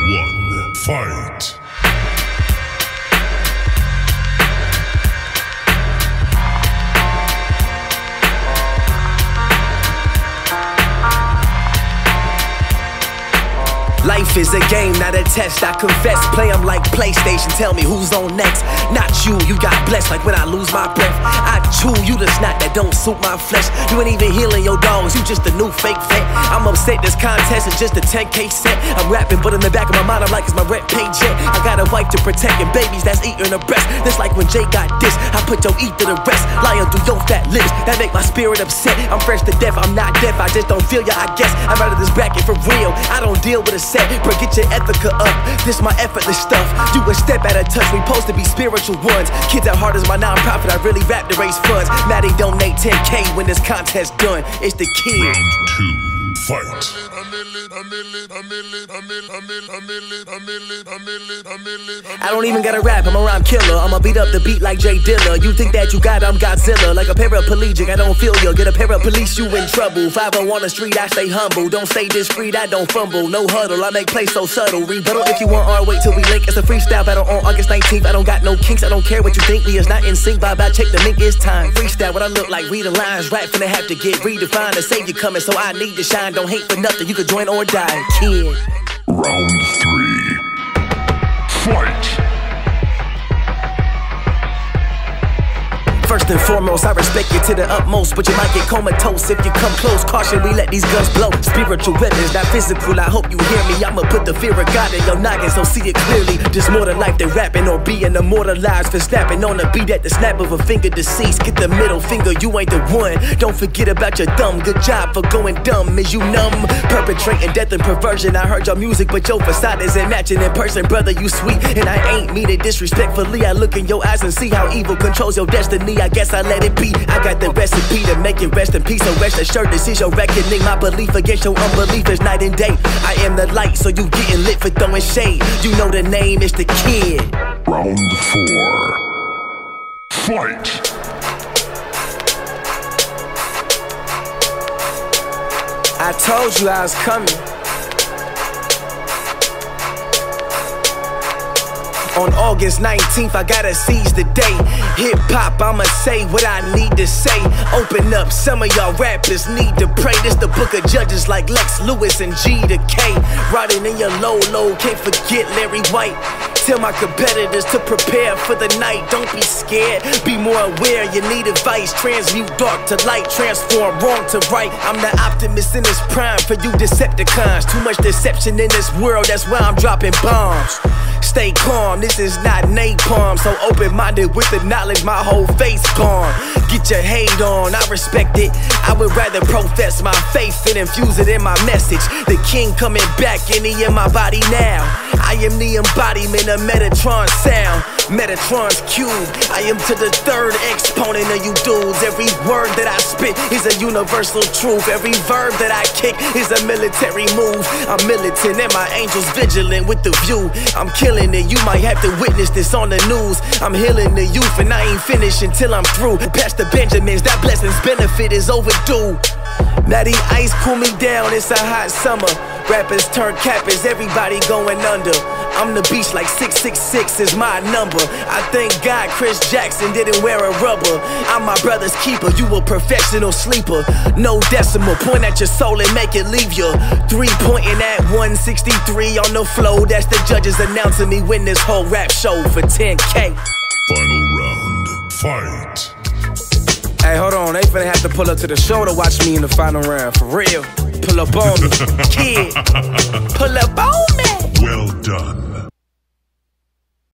1. Fight! Life is a game, not a test, I confess. Play 'em like PlayStation, tell me who's on next. Not you, you got blessed like when I lose my breath. I chew, you the snot that don't suit my flesh. You ain't even healing your dogs, you just a new fake vet. I'm upset, this contest is just a 10K set. I'm rapping, but in the back of my mind I'm like it's my rent paycheck. I got a wife to protect and babies that's eating her breast. This like when Jay got this, I put your eat to the rest. Lying through your fat lips, that make my spirit upset. I'm fresh to death, I'm not deaf, I just don't feel ya, I guess. I'm out of this bracket for real, I don't deal with a set. Bro, get your ethica up, this my effortless stuff. You a step out of touch, we supposed to be spiritual ones. Kids at heart is my non-profit, I really rap to raise funds. Maddie donate 10K when this contest done, it's the kid. Round 2, fight! I don't even gotta rap, I'm a rhyme killer. I'ma beat up the beat like Jay Dilla. You think that you got, I'm Godzilla. Like a paraplegic, I don't feel you. Get a parapolice, you in trouble. 5 on the street, I stay humble. Don't stay discreet, I don't fumble. No huddle, I make plays so subtle. Rebuttal if you want or wait till we link. It's a freestyle battle on August 19th. I don't got no kinks, I don't care what you think. We is not in sync, bye bye, check the link, it's time. Freestyle, what I look like, read the lines. Rap finna have to get redefined. The savior coming, so I need to shine. Don't hate for nothing, you could join or die, kid. Round 3, fight! First and foremost, I respect you to the utmost, but you might get comatose if you come close. Caution, we let these guns blow. Spiritual weapons, not physical, I hope you hear me. I'ma put the fear of God in your noggin, so see it clearly. There's more to life than rapping or being immortalized for snapping on the beat at the snap of a finger deceased. Get the middle finger, you ain't the one. Don't forget about your thumb, good job for going dumb. Is you numb? Perpetrating death and perversion. I heard your music, but your facade isn't matching in person. Brother, you sweet, and I ain't mean it disrespectfully. I look in your eyes and see how evil controls your destiny. I guess I let it be. I got the recipe to make it rest in peace. So rest assured, this is your reckoning. My belief against your unbelief is night and day. I am the light, so you getting lit for throwing shade. You know the name is the kid. Round 4, fight! I told you I was coming. On August 19th, I gotta seize the day. Hip-hop, I'ma say what I need to say. Open up, some of y'all rappers need to pray. This the book of judges like Lex Lewis and G to K. Riding in your low, can't forget Larry White. Tell my competitors to prepare for the night. Don't be scared, be more aware. You need advice, transmute dark to light, transform wrong to right. I'm the optimist in this prime for you Decepticons. Too much deception in this world, that's why I'm dropping bombs. Stay calm, this is not napalm. So open-minded with the knowledge, my whole face gone. Get your hate on, I respect it. I would rather profess my faith and infuse it in my message. The king coming back and he in my body now. I am the embodiment of Metatron sound. Metatron's cube, I am to the 3rd exponent of you dudes. Every word that I spit is a universal truth. Every verb that I kick is a military move. I'm militant and my angels vigilant with the view. I'm killing it, you might have to witness this on the news. I'm healing the youth and I ain't finished until I'm through. Pastor Benjamins, that blessing's benefit is overdue. Now the ice cool me down, it's a hot summer. Rappers turn cappers, everybody going under. I'm the beast like 666 is my number. I thank God Chris Jackson didn't wear a rubber. I'm my brother's keeper, you a professional sleeper. No decimal, point at your soul and make it leave you. 3 pointing at 163 on the flow. That's the judges announcing me win this whole rap show for 10K. Final round, fight! Hey, hold on, they finna have to pull up to the show to watch me in the final round, for real. Pull up on me, kid. Pull up on me.